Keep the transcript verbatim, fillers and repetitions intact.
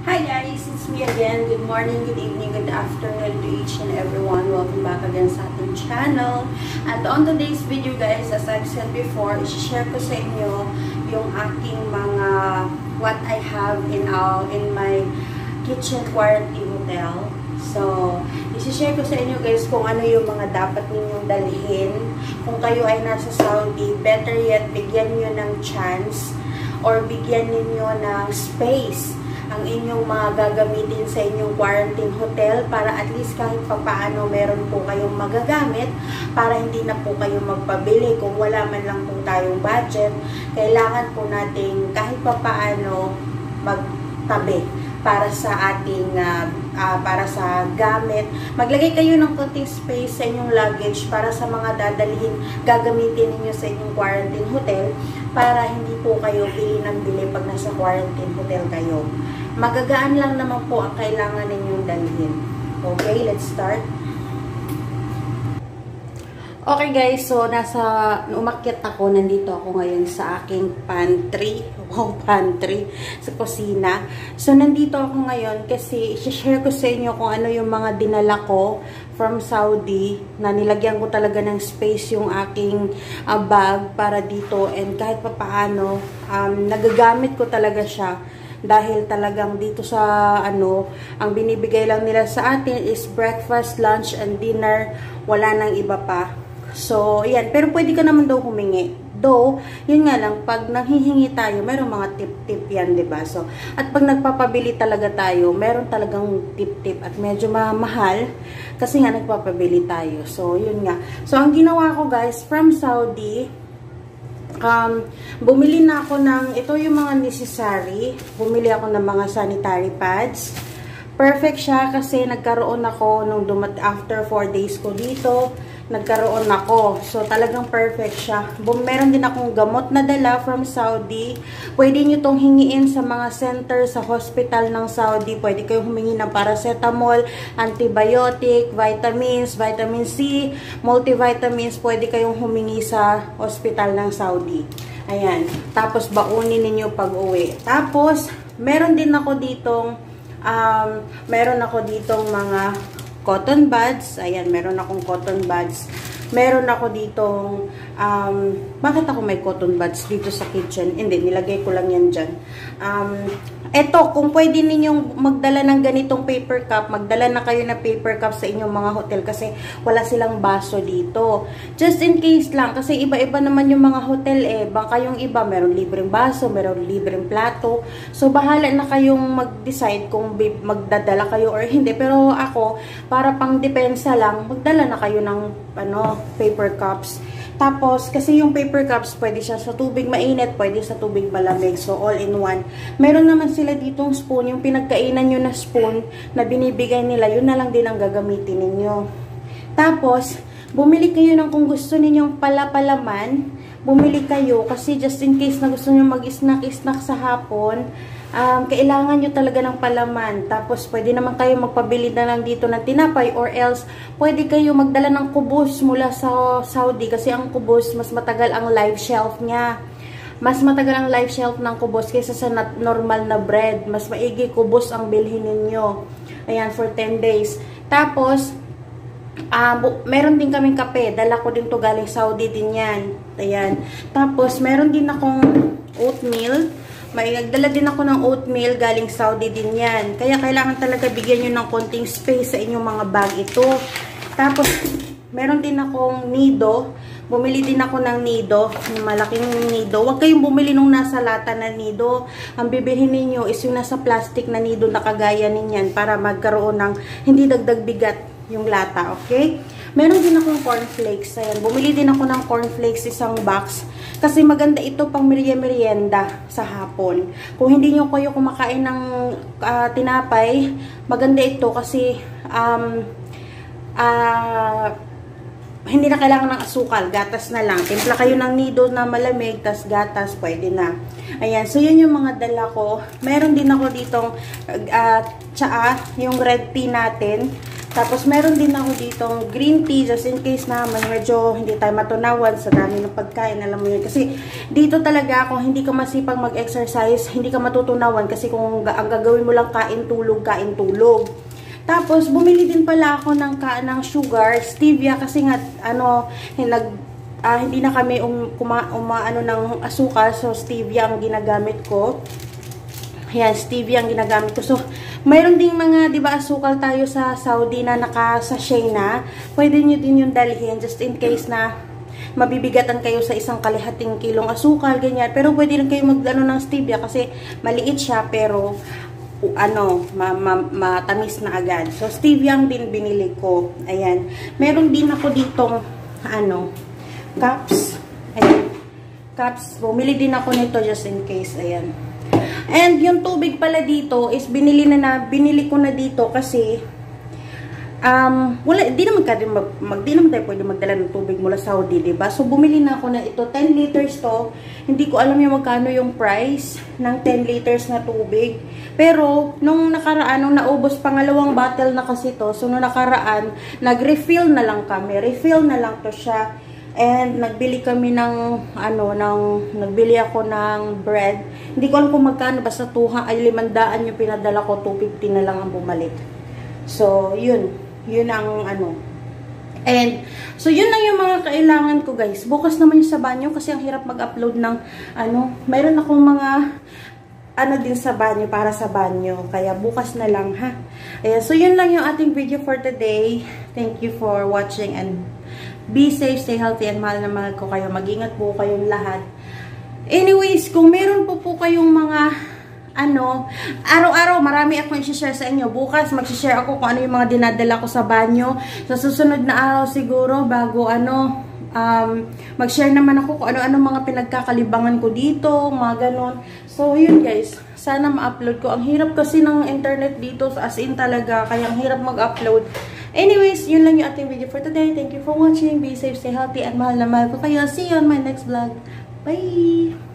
Hi guys, it's me again. Good morning, good evening, good afternoon to each and everyone. Welcome back again sa ating channel. And on today's video guys, as I've said before, i-share ko sa inyo yung aking mga what I have in, uh, in my kitchen quarantine hotel. So, i-share ko sa inyo guys kung ano yung mga dapat ninyong dalhin. Kung kayo ay nasa Saudi, better yet, bigyan nyo ng chance or bigyan ninyo ng space ang inyong mga gagamitin sa inyong quarantine hotel para at least kahit papaano meron po kayong magagamit para hindi na po kayo magpabili. Kung wala man lang po tayong budget, kailangan po natin kahit papaano magtabi para sa ating uh, uh, para sa gamit. Maglagay kayo ng konting space sa inyong luggage para sa mga dadalhin, gagamitin niyo sa inyong quarantine hotel para hindi po kayo bili ng bili pag nasa quarantine hotel kayo. Magagaan lang naman po ang kailangan ninyong dalhin. Okay, let's start. Okay guys, so nasa, umakyat ako, nandito ako ngayon sa aking pantry, wow, pantry, sa kusina. So nandito ako ngayon kasi i-share ko sa inyo kung ano yung mga dinala ko from Saudi, na nilagyan ko talaga ng space yung aking uh, bag para dito, and kahit pa paano, um, nagagamit ko talaga siya. Dahil talagang dito sa ano, ang binibigay lang nila sa atin is breakfast, lunch, and dinner. Wala nang iba pa. So, yan. Pero pwede ka naman daw humingi. Though, yun nga lang, pag nanghihingi tayo, meron mga tip-tip yan, diba? So, at pag nagpapabili talaga tayo, meron talagang tip-tip at medyo mahal kasi nga nagpapabili tayo. So, yun nga. So, ang ginawa ko guys, from Saudi, Um, bumili na ako ng, ito yung mga necessary. Bumili ako ng mga sanitary pads. Perfect siya kasi nagkaroon ako nung dumat after four days ko dito. Nagkaroon ako. So, talagang perfect siya. Bum meron din akong gamot na dala from Saudi. Pwede nyo tong hingiin sa mga center sa hospital ng Saudi. Pwede kayong humingi ng paracetamol, antibiotic, vitamins, vitamin C, multivitamins. Pwede kayong humingi sa hospital ng Saudi. Ayan. Tapos, baunin ninyo pag uwi. Tapos, meron din ako ditong, um, meron ako ditong mga cotton buds. Ayan, meron akong cotton buds. Meron ako ditong, um, bakit ako may cotton buds dito sa kitchen? Hindi, nilagay ko lang yan dyan. Um, eto, kung pwede ninyong magdala ng ganitong paper cup, magdala na kayo na paper cup sa inyong mga hotel kasi wala silang baso dito. Just in case lang, kasi iba-iba naman yung mga hotel eh. Baka yung iba, meron libreng baso, meron libreng plato. So, bahala na kayong mag-decide kung magdadala kayo or hindi. Pero ako, para pang depensa lang, magdala na kayo ng ano, paper cups. Tapos, kasi yung paper cups, pwede siya sa tubig mainit, pwede sa tubig malamig. So, all in one. Meron naman sila ditong spoon, yung pinagkainan nyo na spoon na binibigay nila, yun na lang din ang gagamitin ninyo. Tapos, bumili kayo ng kung gusto ninyong palapalaman, bumili kayo kasi just in case na gusto nyo mag-snack-snack sa hapon, um, kailangan nyo talaga ng palaman. Tapos, pwede naman kayo magpabili na lang dito ng tinapay or else, pwede kayo magdala ng kubos mula sa Saudi kasi ang kubos, mas matagal ang life shelf niya. Mas matagal ang life shelf ng kubos kaysa sa normal na bread. Mas maigi kubos ang bilhin ninyo. Ayan, for ten days. Tapos, Uh, meron din kaming kape. Dala ko din to galing Saudi din yan. Ayan. Tapos, meron din akong oatmeal. May nagdala din ako ng oatmeal galing Saudi din yan. Kaya kailangan talaga bigyan nyo ng konting space sa inyong mga bag ito. Tapos, meron din akong nido. Bumili din ako ng nido. Malaking nido. Huwag kayong bumili nung nasa lata na nido. Ang bibilhin ninyo is yung nasa plastic na nido na kagaya ninyan para magkaroon ng hindi dagdag bigat yung lata, okay? Meron din akong cornflakes. Ayan, bumili din ako ng cornflakes isang box. Kasi maganda ito pang merienda sa hapon. Kung hindi nyo kayo kumakain ng uh, tinapay, maganda ito kasi um, uh, hindi na kailangan ng asukal. Gatas na lang. Timpla kayo ng nido na malamig, tas gatas, pwede na. Ayan, so yun yung mga dala ko. Meron din ako ditong uh, tsaa, yung red tea natin. Tapos, meron din ako ditong green tea, just in case na medyo hindi tayo matunawan sa dami ng pagkain, alam mo yun. Kasi, dito talaga, kung hindi ka masipag mag-exercise, hindi ka matutunawan. Kasi kung ang gagawin mo lang kain, tulog, kain, tulog. Tapos, bumili din pala ako ng, ka, ng sugar, stevia, kasi nga, ano, nag, uh, hindi na kami um, kuma, uma, ano, ng asukal, so stevia ang ginagamit ko. Ayan, stevia ang ginagamit ko. So, mayroon ding mga, di ba, asukal tayo sa Saudi na naka-sachet na. Pwede nyo din yung dalhin, just in case na mabibigatan kayo sa isang kalihating kilong asukal, ganyan. Pero pwede rin kayo mag-ano ng stevia kasi maliit siya, pero ano, ma ma matamis na agad. So, stevia ang din binili ko. Ayan. Meron din ako ditong, ano, cups. Ayan. Cups. Bumili din ako nito just in case. Ayan. And yung tubig pala dito is binili na na, binili ko na dito kasi um, wala, di naman ka mag, mag, di naman tayo pwede magdala ng tubig mula Saudi, diba? So, bumili na ako na ito, ten liters to. Hindi ko alam yung magkano yung price ng ten liters na tubig. Pero, nung nakaraan, nung naubos, pangalawang bottle na kasi to. So, nung nakaraan, nag-refill na lang kami. Refill na lang to siya. And, nagbili kami ng, ano, ng, nagbili ako ng bread. Hindi ko alam kung magkano, basta tuha, ay limandaan yung pinadala ko, two fifty na lang ang bumalik. So, yun. Yun ang, ano. And, so, yun lang yung mga kailangan ko, guys. Bukas naman yung sa banyo, kasi ang hirap mag-upload ng, ano, mayroon akong mga, ano din sa banyo, para sa banyo. Kaya, bukas na lang, ha. Ayan, so, yun lang yung ating video for today. Thank you for watching and be safe, stay healthy, and mahal na mahal ko kayo. Mag-ingat po kayong lahat. Anyways, kung meron po po kayong mga, ano, araw-araw, marami akong i-share sa inyo. Bukas, mag-share ako kung ano yung mga dinadala ko sa banyo. Sa susunod na araw siguro, bago ano, um, mag-share naman ako kung ano-ano mga pinagkakalibangan ko dito, mga ganon. So, yun guys. Sana ma-upload ko. Ang hirap kasi ng internet dito, as in talaga, kaya ang hirap mag-upload. Anyways, yun lang yung ating video for today. Thank you for watching. Be safe, stay healthy, at mahal na mahal ko kayo. See you on my next vlog. Bye!